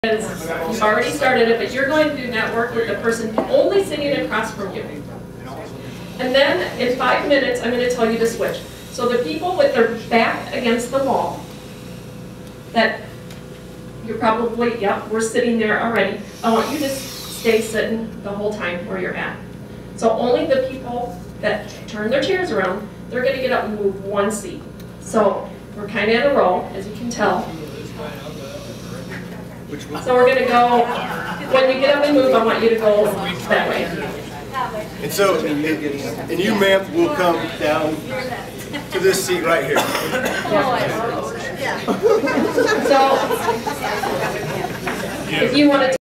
You've already started it, but you're going to do network with the person only sitting across from you. And then in 5 minutes, I'm going to tell you to switch. So the people with their back against the wall, that you're probably, yep, we're sitting there already. I want you to stay sitting the whole time where you're at. So only the people that turn their chairs around, they're going to get up and move one seat. So we're kind of in a row, as you can tell. So we're going to go, when you get up and move, I want you to go that way. And so, and you, ma'am, will come down to this seat right here. So, if you want to